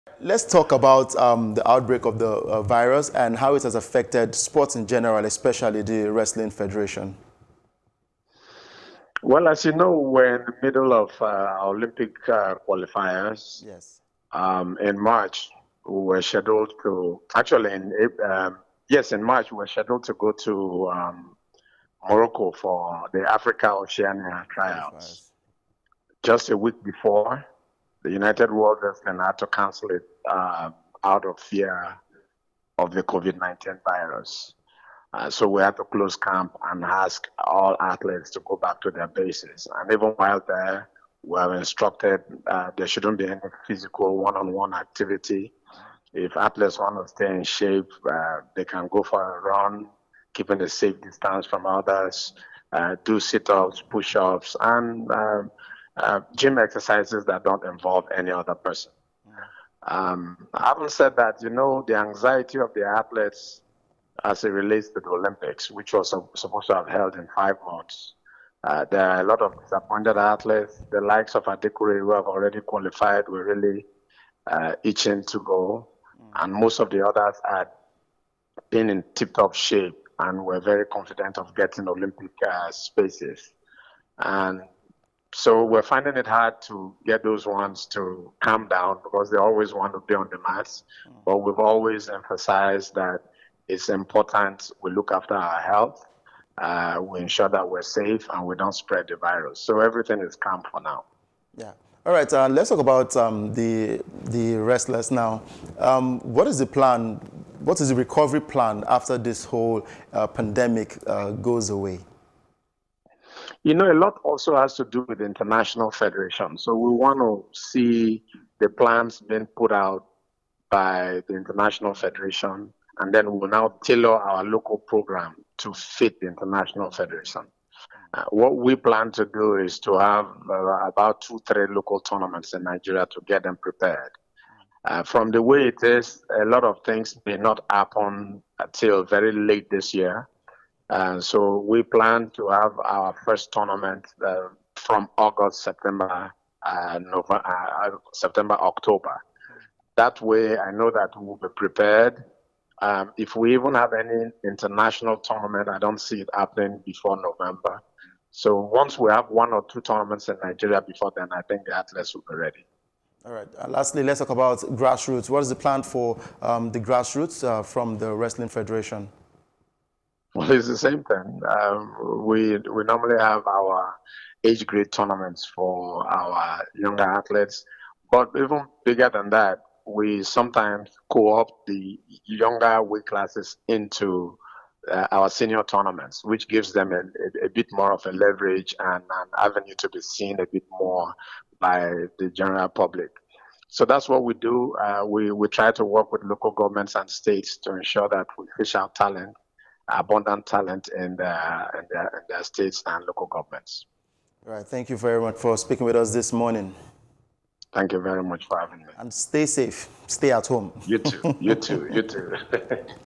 Let's talk about the outbreak of the virus and how it has affected sports in general, especially the Wrestling Federation. Well, as you know, we're in the middle of Olympic qualifiers. Yes. In March, we were scheduled to, actually, in March, we were scheduled to go to Morocco for the Africa Oceania tryouts. Qualifiers. Just a week before, the United World Wrestling had to cancel it out of fear of the COVID-19 virus. So we had to close camp and ask all athletes to go back to their bases. And even while there, we were instructed there shouldn't be any physical one-on-one activity. If athletes want to stay in shape, they can go for a run, keeping a safe distance from others, do sit-ups, push-ups, and gym exercises that don't involve any other person. Having said that, the anxiety of the athletes as it relates to the Olympics, which was supposed to have held in 5 months. There are a lot of disappointed athletes. The likes of Adekure, who have already qualified, were really itching to go. And most of the others had been in tip-top shape and were very confident of getting Olympic spaces. And so we're finding it hard to get those ones to calm down because they always want to be on the mats. But we've always emphasized that it's important we look after our health, we ensure that we're safe and we don't spread the virus. So everything is calm for now. Yeah. All right. Let's talk about the wrestlers now. What is the plan? What is the recovery plan after this whole pandemic goes away? A lot also has to do with the international federation. So we want to see the plans being put out by the international federation, and then we'll now tailor our local program to fit the international federation. What we plan to do is to have about 2-3 local tournaments in Nigeria to get them prepared. From the way it is, a lot of things may not happen until very late this year. So we plan to have our first tournament from August, September, October. That way, I know that we'll be prepared. If we even have any international tournament, I don't see it happening before November. So once we have 1 or 2 tournaments in Nigeria before then, I think the athletes will be ready. All right. Lastly, let's talk about grassroots. What is the plan for the grassroots from the Wrestling Federation? Well, it's the same thing. We normally have our age grade tournaments for our younger athletes, but even bigger than that, we sometimes co-opt the younger weight classes into our senior tournaments, which gives them a bit more of a leverage and an avenue to be seen a bit more by the general public. So that's what we do. We try to work with local governments and states to ensure that we fish out talent, abundant talent in their states and local governments. All right. Thank you very much for speaking with us this morning. Thank you very much for having me. And stay safe. Stay at home. You too. You too. You too.